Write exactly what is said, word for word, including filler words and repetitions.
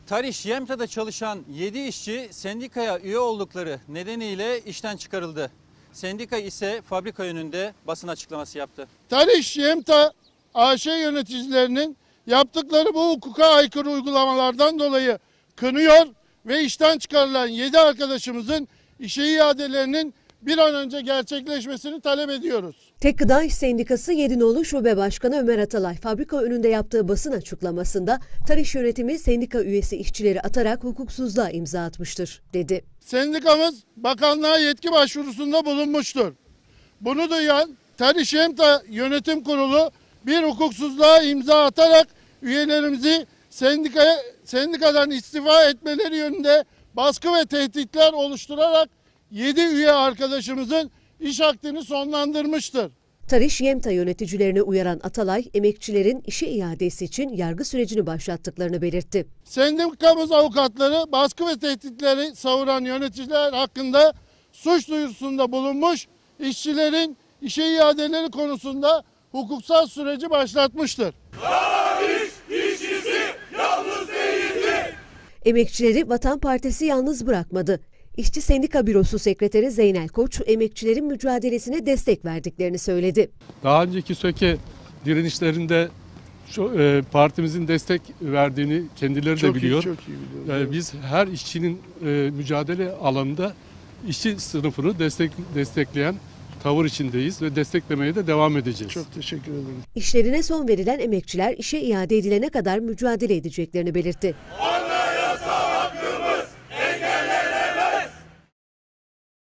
Tariş Yemta'da çalışan yedi işçi sendikaya üye oldukları nedeniyle işten çıkarıldı. Sendika ise fabrika yönünde basın açıklaması yaptı. Tariş Yemta A Ş yöneticilerinin yaptıkları bu hukuka aykırı uygulamalardan dolayı kınıyor ve işten çıkarılan yedi arkadaşımızın işe iadelerinin bir an önce gerçekleşmesini talep ediyoruz. Tek Gıda İş Sendikası Yedinoğlu Şube Başkanı Ömer Atalay fabrika önünde yaptığı basın açıklamasında Tariş yönetimi sendika üyesi işçileri atarak hukuksuzluğa imza atmıştır dedi. Sendikamız bakanlığa yetki başvurusunda bulunmuştur. Bunu duyan Tariş Yemta Yönetim Kurulu bir hukuksuzluğa imza atarak üyelerimizi sendikaya, sendikadan istifa etmeleri yönünde baskı ve tehditler oluşturarak yedi üye arkadaşımızın iş akdini sonlandırmıştır. Tariş Yemta yöneticilerine uyaran Atalay, emekçilerin işe iadesi için yargı sürecini başlattıklarını belirtti. Sendikamız avukatları baskı ve tehditleri savuran yöneticiler hakkında suç duyurusunda bulunmuş, işçilerin işe iadeleri konusunda hukuksal süreci başlatmıştır. Tariş işçisi yalnız değildir. Emekçileri Vatan Partisi yalnız bırakmadı. İşçi Sendika Bürosu Sekreteri Zeynel Koç, emekçilerin mücadelesine destek verdiklerini söyledi. Daha önceki SÖKE direnişlerinde şu, e, partimizin destek verdiğini kendileri Çok de biliyor. iyi, çok iyi biliyoruz. E, biz her işçinin e, mücadele alanında işçi sınıfını destek, destekleyen tavır içindeyiz ve desteklemeye de devam edeceğiz. Çok teşekkür ederim. İşlerine son verilen emekçiler işe iade edilene kadar mücadele edeceklerini belirtti.